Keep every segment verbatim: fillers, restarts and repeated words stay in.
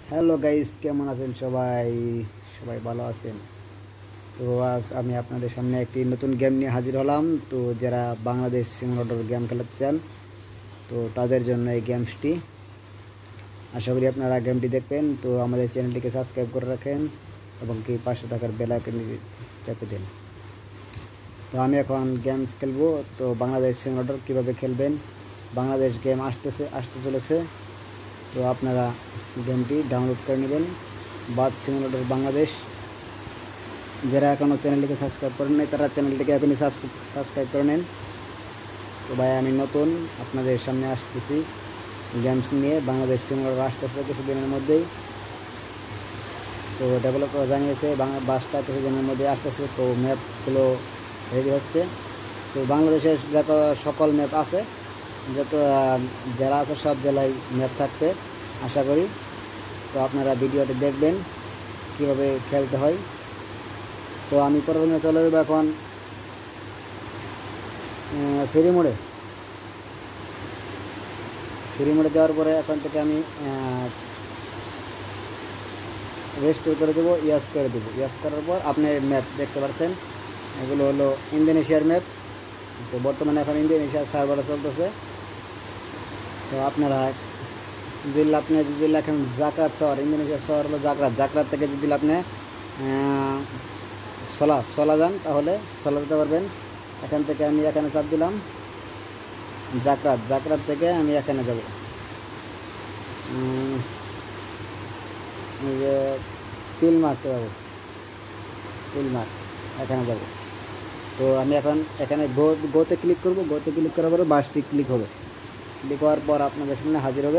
Hello guys, কেমন আছেন সবাই? সবাই ভালো আছেন? তো আজ আমি আপনাদের সামনে একটি নতুন গেম নিয়ে হাজির হলাম। তো যারা বাংলাদেশ সিমুলেটর গেম খেলাতে চান, তো তাদের জন্য এই গেমসটি। আশা করি আপনারা গেমটি দেখবেন। তো আমাদের চ্যানেলটিকে সাবস্ক্রাইব করে রাখেন এবং কি পাশে থাকার বেল আইকনটি চেপে দিন। তো আমি এখন গেমস খেলবো। তো বাংলাদেশ সিমুলেটর কীভাবে খেলবেন, বাংলাদেশ গেম আসতেছে আসতে চলেছে। তো আপনারা গেমটি ডাউনলোড করে নেবেন, বাদ সিমুলেটর বাংলাদেশ। যারা এখনও চ্যানেলটিকে সাবস্ক্রাইব করেন নাই, তারা চ্যানেলটিকে এখনই সাবস্ক্রাইব করে নেন। তো ভাই, আমি নতুন আপনাদের সামনে আসতেছি গেমস নিয়ে। বাংলাদেশ সিমুলেটর আসতেছে কিছুদিনের মধ্যেই। তো ডেভেলপার জানিয়েছে বাংলা বাসটা কিছুদিনের মধ্যে আসতেছে। তো ম্যাপগুলো রেডি হচ্ছে। তো বাংলাদেশের যত সকল ম্যাপ আছে, যত জেলা আছে, সব জেলায় ম্যাপ থাকবে আশা করি। তো আপনারা ভিডিওটি দেখবেন কীভাবে খেলতে হয়। তো আমি প্রথমে চলে যাবো এখন ফ্রি মোডে। ফ্রি মোডে যাওয়ার পরে এখন থেকে আমি রেস্টোর করে দেবো, ইয়াস করে দেবো। ইয়াস করার পর আপনি ম্যাপ দেখতে পাচ্ছেন, এগুলো হলো ইন্দোনেশিয়ার ম্যাপ। তো বর্তমানে এখন ইন্দোনেশিয়ার সার্ভারে চলতেছে। তো আপনারা যদি আপনি যদি লেখেন জাকরাত শহর, ইন্দোনেশিয়ার শহর হলো জাকরাত। জাকরাত থেকে যদি আপনি সলা সলা যান, তাহলে সলা যেতে পারবেন। এখান থেকে আমি এখানে চাপ দিলাম জাকরাত। জাকরাত থেকে আমি এখানে যাব, যে পিল মারতে যাবো, পিল মার এখানে যাব। তো আমি এখন এখানে গো গোতে ক্লিক করব। গোতে ক্লিক করার পরে বাসটি ক্লিক হবে। ক্লিক হওয়ার পর আপনাদের সামনে হাজির হবে।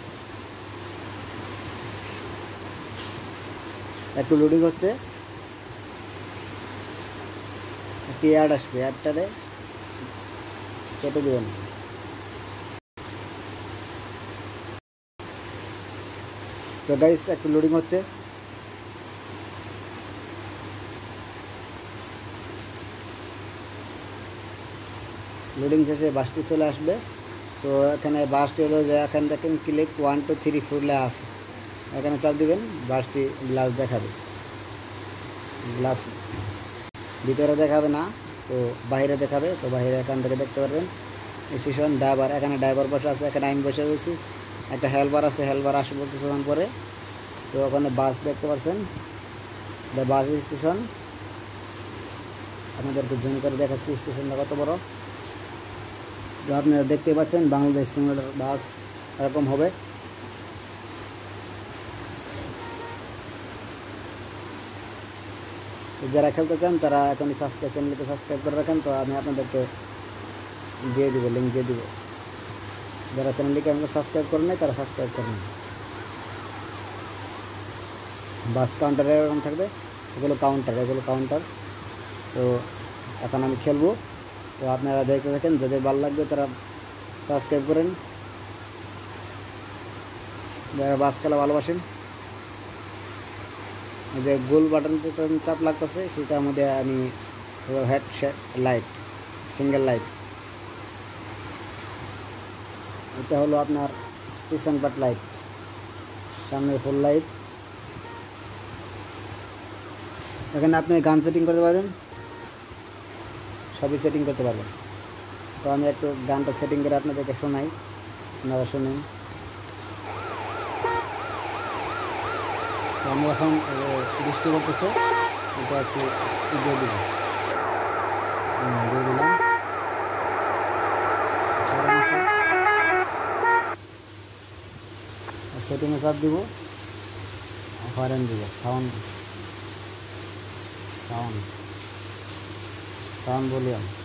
একটু লোডিং হচ্ছে, একটি অ্যাড আসবে, অ্যাডটারে কেটে দেবেন। তো গাইস, একটু লোডিং হচ্ছে। লোডিং শেষে বাসটি চলে আসবে। তো এখানে বাসটি হলো যে এখান দেখেন click one two three four লে আছে, এখানে চাপ দিবেন। বাসটি গ্লাস দেখাবে, গ্লাস ভিতরে দেখাবে না, তো বাইরে দেখাবে। তো বাইরে এখান থেকে দেখতে পারবেন স্টেশন, ড্রাইভার। এখানে ড্রাইভার বসে আছে, এখানে আমি বসে রয়েছি। একটা হেল্পার আছে, হেল্পার আসবো কিছুক্ষণ পরে। তো ওখানে বাস দেখতে পাচ্ছেন, বাস স্টেশন। আপনাদেরকে জুম করে দেখাচ্ছি স্টেশনটা কত বড়। তো আপনারা দেখতে পাচ্ছেন বাংলাদেশ সিমুলেটর বাস এরকম হবে। যারা খেলতে চান তারা এখনই সাবস্ক্রাইব চ্যানেলকে সাবস্ক্রাইব করে রাখেন। তো আমি আপনাদেরকে দিয়ে দিব, লিঙ্ক দিয়ে দিব। যারা চ্যানেলটিকে আমাকে সাবস্ক্রাইব করেন নাই, তারা সাবস্ক্রাইব করেন। বাস কাউন্টারে এরকম থাকবে, এগুলো কাউন্টার, এগুলো কাউন্টার। তো এখন আমি খেলবো। তো আপনারা দেখতে থাকেন, যাদের ভালো লাগবে তারা সাবস্ক্রাইব করেন। যারা বাস খেলা ভালোবাসেন, যে গোল বাটনতে চাপ লাগতেছে, সেটার মধ্যে আমি হেড লাইট, সিঙ্গেল লাইট, এটা হলো আপনার পিছন পাট লাইট, সামনে ফুল লাইট। এখানে আপনি গান সেটিং করতে পারবেন, সবই সেটিং করতে পারবেন। তো আমি একটু গানটা সেটিং করে আপনাদেরকে শোনাই, আপনারা শুনুন। তো আমি এখন বৃষ্টি করতেছে, এটা একটু দিয়ে দিব, দিয়ে দিলাম। সেটিংয়ে চাপ দিব, হরেন দিব, সাউন্ড সাউন্ড সাউন্ড ভলিউম।